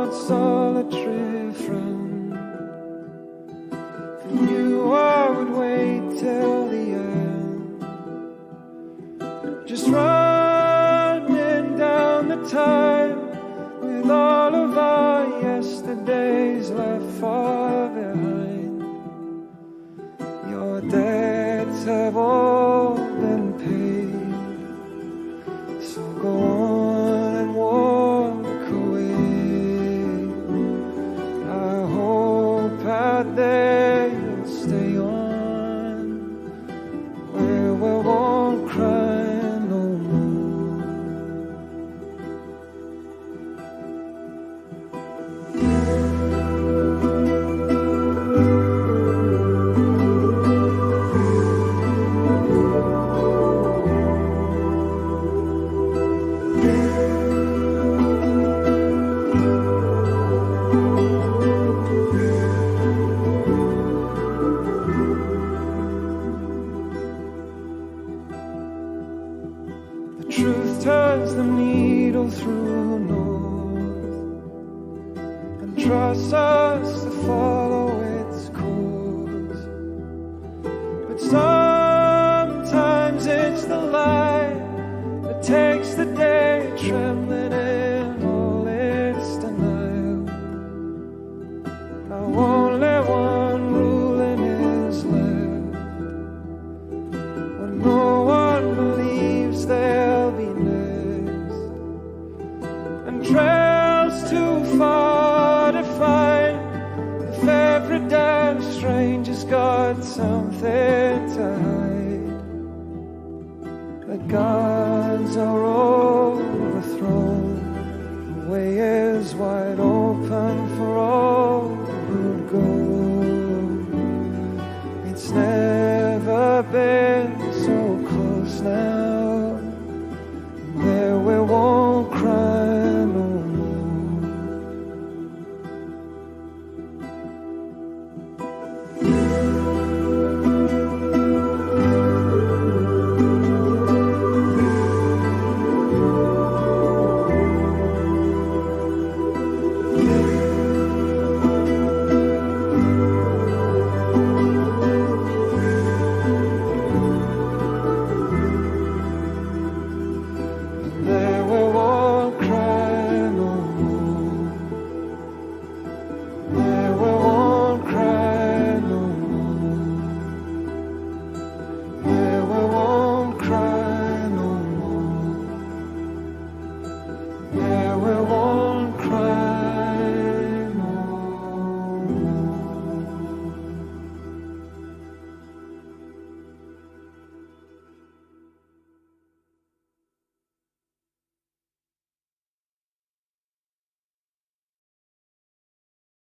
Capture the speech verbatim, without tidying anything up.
cold solitary frown. For you I would wait till the end, just running down the time with all of our yesterdays left far behind. Your debts have all been paid, so go on and walk away. I hope out there you'll stay on, where we won't cry no more. The truth turns the needle through north and trusts us to follow its course. But sometimes it's the light that takes the day, trembling in all its denial. Now only one ruling is left, when no one believes there'll be next, and trails too far to find. If every damn stranger's got something to hide, the gods are overthrown, the way is wide open for all who'd go. It's never been so close now.